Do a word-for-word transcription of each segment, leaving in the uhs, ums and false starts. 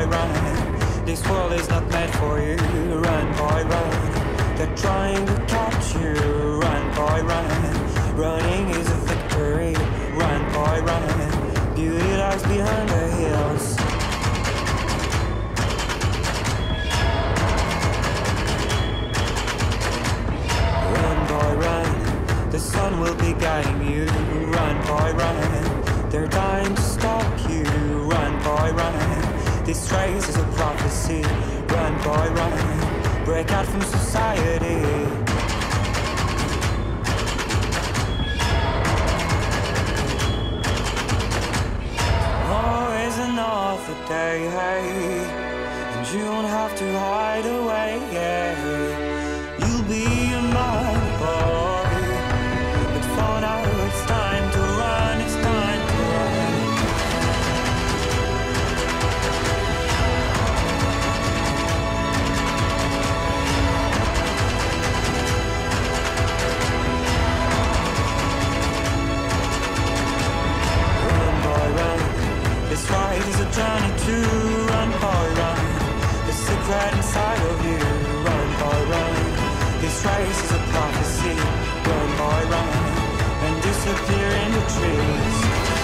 boy, run. This world is not meant for you. Run, boy, run. They're trying to catch you. Run, boy, run. Running is a victory. Run, boy, run. Beauty lies behind the hills. Run, boy, run. The sun will be guiding you. Run, boy, run. They're dying to stop you. Run, boy, run. This race is a prophecy. Run, boy, run. Break out from society. Always another day, hey, and you don't have to hide away, yeah. You'll be a man, boy, but for now it's time to run, it's time to run. Run, boy, run. This ride is a journey to run, boy, run. The secret inside of you. Run, boy, run. This race is a prophecy. Run, boy, run. And disappear in the trees.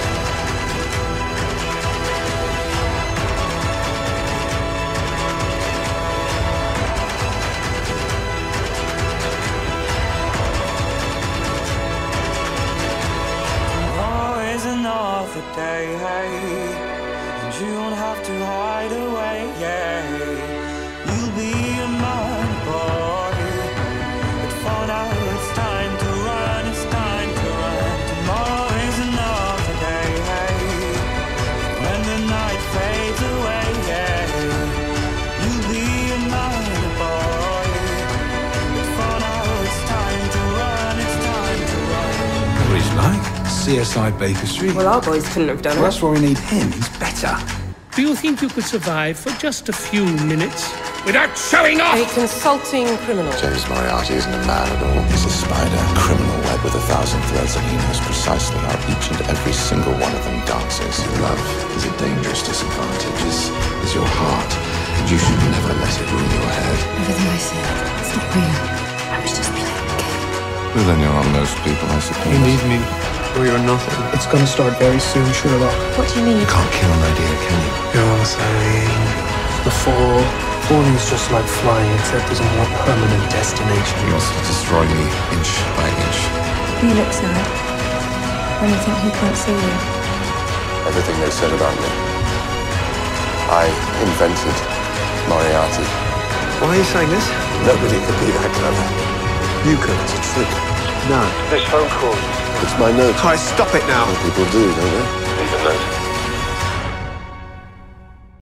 Tomorrow is another day, hey, and you don't have to hide away, yeah. You'll be a man, boy, but for now it's time to run, it's time to run. Tomorrow is another day, hey, when the night fades away, yeah. You'll be a man, boy, but for now it's time to run, it's time to run. What he's like? C S I Baker Street. Well, our boys couldn't have done Well, it. that's why we need him. He's better. Do you think you could survive for just a few minutes without showing off? A consulting criminal. James MOriarty isn't a man at all. He's a spider, a criminal web with a thousand threads, and he knows precisely how each and every single one of them dances. Love is a dangerous disadvantage, is, is your heart, and you should never let it rule your head. Everything I said, it's not real. I was just playing a game. Well, then you're on those people, I suppose. You need me, or you're nothing. It's gonna start very soon, Sherlock. What do you mean? You can't kill an idea, can you? You're saying the fall. Falling's just like flying, except there's a more permanent destination. He wants to destroy me inch by inch. You look sad. When you think he can't see you. Everything they said about me. I invented MOriarty. Why are you saying this? Nobody could be that clever. You could. It's a trick. No. This phone call. It's my note. Kai, stop it now. People do, don't they? Leave a note.